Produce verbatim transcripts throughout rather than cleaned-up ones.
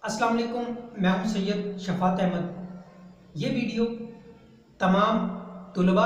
अस्सलाम वालेकुम, मैं हूं सैयद शफात अहमद। ये वीडियो तमाम तुलबा,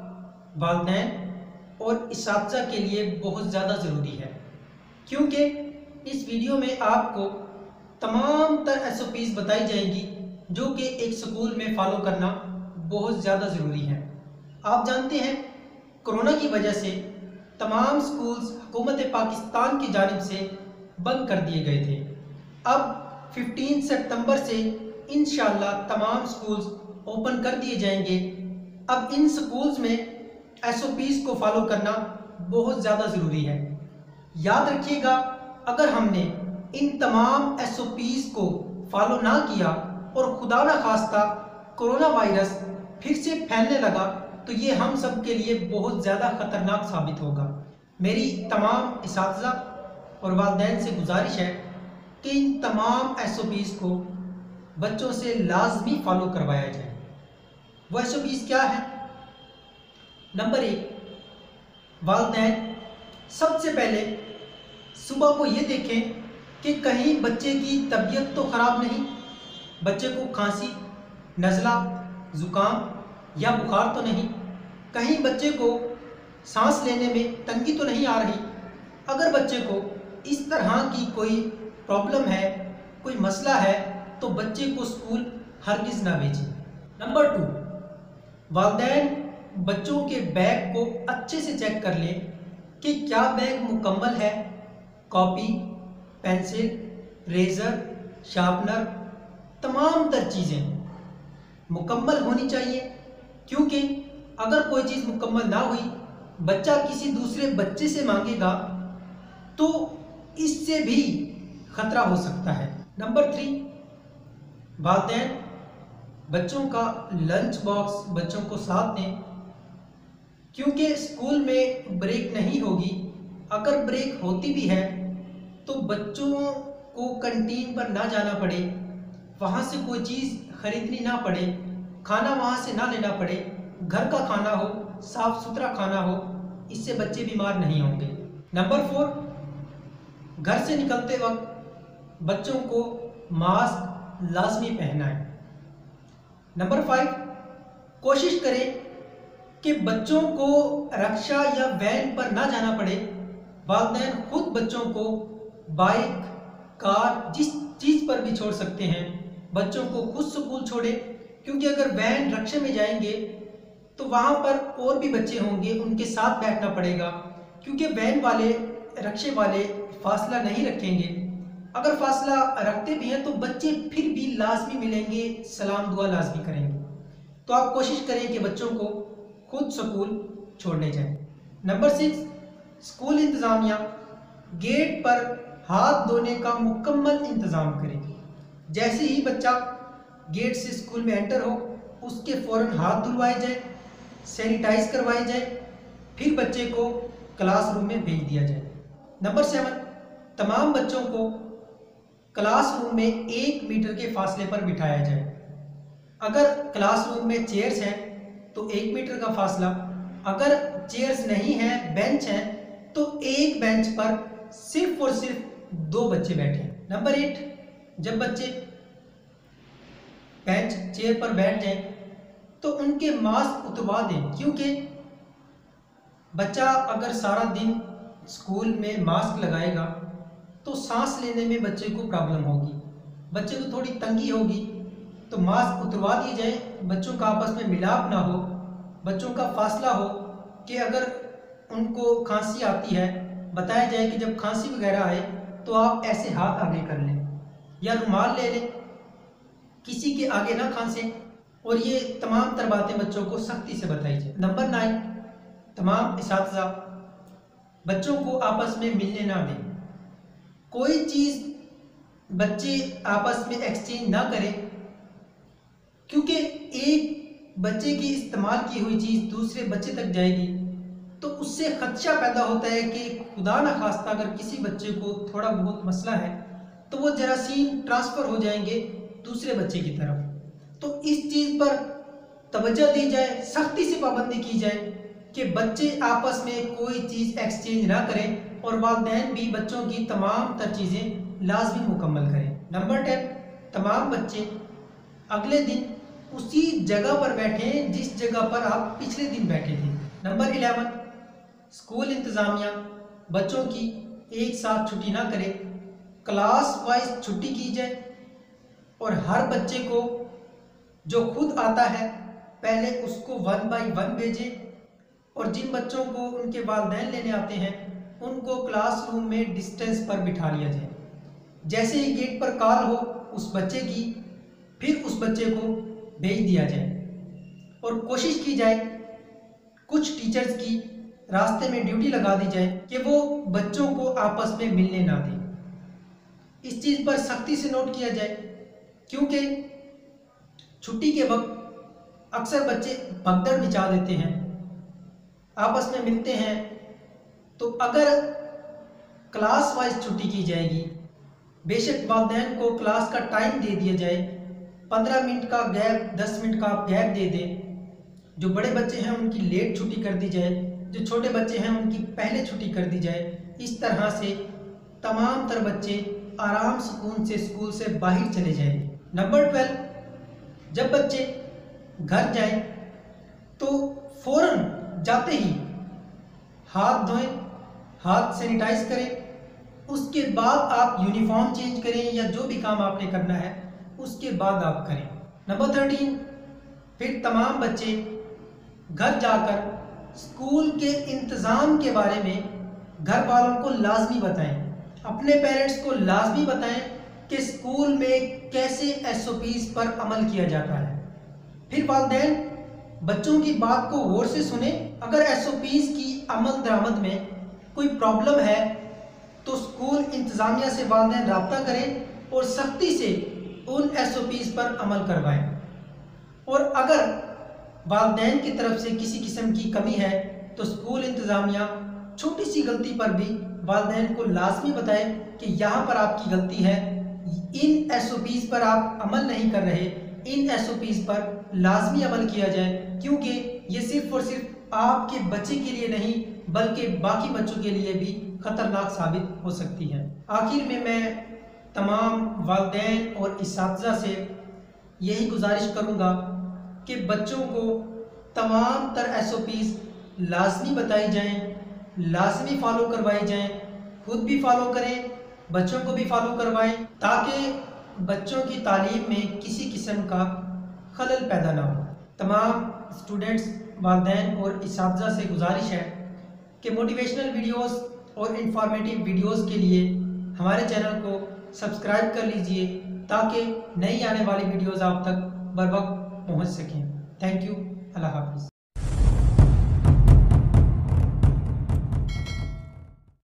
वालिदैन और इसातिज़ा के लिए बहुत ज़्यादा ज़रूरी है, क्योंकि इस वीडियो में आपको तमाम तर एस ओ पीज़ बताई जाएंगी जो कि एक स्कूल में फ़ॉलो करना बहुत ज़्यादा ज़रूरी है। आप जानते हैं, कोरोना की वजह से तमाम स्कूल्स हुकूमत पाकिस्तान की जानिब से बंद कर दिए गए थे। अब पंद्रह सितंबर से इंशाअल्लाह तमाम स्कूल्स ओपन कर दिए जाएंगे। अब इन स्कूल्स में एस ओ पीज़ को फॉलो करना बहुत ज़्यादा ज़रूरी है। याद रखिएगा, अगर हमने इन तमाम एस ओ पीज़ को फॉलो ना किया और खुदा ना खास्ता कोरोना वायरस फिर से फैलने लगा तो ये हम सब के लिए बहुत ज़्यादा ख़तरनाक साबित होगा। मेरी तमाम इसातिज़ा और वालिदैन से गुजारिश है कि इन तमाम एस ओ पीज़ को बच्चों से लाजमी फॉलो करवाया जाए। वो एस ओ पीज़ क्या है? नंबर एक, वालिदैन सबसे पहले सुबह को ये देखें कि कहीं बच्चे की तबीयत तो ख़राब नहीं, बच्चे को खांसी, नज़ला, ज़ुकाम या बुखार तो नहीं, कहीं बच्चे को सांस लेने में तंगी तो नहीं आ रही। अगर बच्चे को इस तरह की कोई प्रॉब्लम है, कोई मसला है, तो बच्चे को स्कूल हरगिज़ ना भेजें। नंबर टू, वालिदैन बच्चों के बैग को अच्छे से चेक कर लें कि क्या बैग मुकम्मल है। कॉपी, पेंसिल, रेज़र, शार्पनर, तमाम तर चीज़ें मुकम्मल होनी चाहिए, क्योंकि अगर कोई चीज़ मुकम्मल ना हुई, बच्चा किसी दूसरे बच्चे से मांगेगा तो इससे भी खतरा हो सकता है। नंबर थ्री, वालिदैन बच्चों का लंच बॉक्स बच्चों को साथ दें, क्योंकि स्कूल में ब्रेक नहीं होगी। अगर ब्रेक होती भी है तो बच्चों को कैंटीन पर ना जाना पड़े, वहाँ से कोई चीज़ खरीदनी ना पड़े, खाना वहाँ से ना लेना पड़े, घर का खाना हो, साफ़ सुथरा खाना हो, इससे बच्चे बीमार नहीं होंगे। नंबर फोर, घर से निकलते वक्त बच्चों को मास्क लाजमी पहना है। नंबर फाइव, कोशिश करें कि बच्चों को रिक्शा या वैन पर ना जाना पड़े। वालिदैन खुद बच्चों को बाइक, कार, जिस चीज़ पर भी छोड़ सकते हैं, बच्चों को खुद स्कूल छोड़े, क्योंकि अगर वैन रिक्शे में जाएंगे तो वहाँ पर और भी बच्चे होंगे, उनके साथ बैठना पड़ेगा, क्योंकि वैन वाले, रिक्शे वाले फासला नहीं रखेंगे। अगर फासला रखते भी हैं तो बच्चे फिर भी लाजमी मिलेंगे, सलाम दुआ लाजमी करेंगे। तो आप कोशिश करें कि बच्चों को खुद स्कूल छोड़ने जाएं। नंबर सिक्स, स्कूल इंतज़ामिया गेट पर हाथ धोने का मुकम्मल इंतज़ाम करें। जैसे ही बच्चा गेट से स्कूल में एंटर हो, उसके फ़ौरन हाथ धुलवाए जाए, सैनिटाइज करवाए जाए, फिर बच्चे को क्लासरूम में भेज दिया जाए। नंबर सेवन, तमाम बच्चों को क्लासरूम में एक मीटर के फासले पर बिठाया जाए। अगर क्लासरूम में चेयर्स हैं तो एक मीटर का फासला, अगर चेयर्स नहीं हैं, बेंच हैं, तो एक बेंच पर सिर्फ और सिर्फ दो बच्चे बैठें। नंबर एट, जब बच्चे बेंच चेयर पर बैठ जाएं तो उनके मास्क उतरवा दें, क्योंकि बच्चा अगर सारा दिन स्कूल में मास्क लगाएगा तो सांस लेने में बच्चे को प्रॉब्लम होगी, बच्चे को थोड़ी तंगी होगी। तो मास्क उतरवा दिए जाए, बच्चों का आपस में मिलाप ना हो, बच्चों का फासला हो, कि अगर उनको खांसी आती है, बताया जाए कि जब खांसी वगैरह आए तो आप ऐसे हाथ आगे कर लें या रुमाल ले लें, किसी के आगे ना खांसें। और ये तमाम तर बातें बच्चों को सख्ती से बताई जाए। नंबर नाइन, तमाम इसातिज़ा बच्चों को आपस में मिलने ना दें। कोई चीज़ बच्चे आपस में एक्सचेंज ना करें, क्योंकि एक बच्चे की इस्तेमाल की हुई चीज़ दूसरे बच्चे तक जाएगी तो उससे खदशा पैदा होता है कि खुदा न खास्ता अगर किसी बच्चे को थोड़ा बहुत मसला है तो वो जरासीम ट्रांसफ़र हो जाएंगे दूसरे बच्चे की तरफ। तो इस चीज़ पर तवज्जो दी जाए, सख्ती से पाबंदी की जाए कि बच्चे आपस में कोई चीज़ एक्सचेंज ना करें और वालिदैन भी बच्चों की तमाम तर चीज़ें लाजमी मुकम्मल करें। नंबर टेन, तमाम बच्चे अगले दिन उसी जगह पर बैठें जिस जगह पर आप पिछले दिन बैठे थे। नंबर इलेवन, स्कूल इंतज़ामिया बच्चों की एक साथ छुट्टी ना करे, क्लास वाइज छुट्टी की जाए और हर बच्चे को जो खुद आता है पहले उसको वन बाय वन भेजें और जिन बच्चों को उनके वालिदैन लेने आते हैं उनको क्लासरूम में डिस्टेंस पर बिठा लिया जाए। जैसे ही गेट पर कॉल हो उस बच्चे की, फिर उस बच्चे को भेज दिया जाए और कोशिश की जाए कुछ टीचर्स की रास्ते में ड्यूटी लगा दी जाए कि वो बच्चों को आपस में मिलने ना दें। इस चीज़ पर सख्ती से नोट किया जाए क्योंकि छुट्टी के वक्त अक्सर बच्चे भगदड़ मचा देते हैं, आपस में मिलते हैं। तो अगर क्लास वाइज छुट्टी की जाएगी, बेशक वालिदैन को क्लास का टाइम दे दिया जाए, पंद्रह मिनट का गैप, दस मिनट का आप गैप दे दें। जो बड़े बच्चे हैं उनकी लेट छुट्टी कर दी जाए, जो छोटे बच्चे हैं उनकी पहले छुट्टी कर दी जाए। इस तरह से तमाम तर बच्चे आराम सुकून से स्कूल से बाहर चले जाएंगे। नंबर ट्वेल्व, जब बच्चे घर जाएं तो फ़ौरन जाते ही हाथ धोएं, हाथ सैनिटाइज करें, उसके बाद आप यूनिफॉर्म चेंज करें या जो भी काम आपने करना है उसके बाद आप करें। नंबर थर्टीन, फिर तमाम बच्चे घर जाकर स्कूल के इंतज़ाम के बारे में घर वालों को लाजमी बताएं, अपने पेरेंट्स को लाजमी बताएं कि स्कूल में कैसे एस ओ पीज़ पर अमल किया जाता है। फिर वालिदैन बच्चों की बात को गौर से सुने। अगर एस ओ पीज़ की अमल दरामद में कोई प्रॉब्लम है तो स्कूल इंतज़ामिया से वालिदैन रब्ता करें और सख्ती से उन एस ओ पीज़ पर अमल करवाएं। और अगर वालिदैन की तरफ से किसी किस्म की कमी है तो स्कूल इंतज़ामिया छोटी सी गलती पर भी वालिदैन को लाजमी बताए कि यहाँ पर आपकी गलती है, इन एस ओ पीज़ पर आप अमल नहीं कर रहे, इन एस ओ पीज़ पर लाजमी अमल किया जाए क्योंकि ये सिर्फ और सिर्फ आपके बच्चे के लिए नहीं बल्कि बाकी बच्चों के लिए भी ख़तरनाक साबित हो सकती है। आखिर में मैं तमाम वालिदैन और इस्तिज़ा से यही गुजारिश करूँगा कि बच्चों को तमाम तर एस ओ पीज़ लाजमी बताई जाएँ, लाजमी फ़ॉलो करवाई जाएँ, खुद भी फ़ॉलो करें, बच्चों को भी फ़ॉलो करवाएं ताकि बच्चों की तालीम में किसी किस्म का खलल पैदा ना हो। तमाम स्टूडेंट्स, वालिदैन और इस्तिज़ा से गुजारिश है कि मोटिवेशनल वीडियोस और इंफॉर्मेटिव वीडियोस के लिए हमारे चैनल को सब्सक्राइब कर लीजिए ताकि नई आने वाली वीडियोस आप तक बर वक्त पहुँच सकें। Thank you. अल्लाह हाफ़िज़।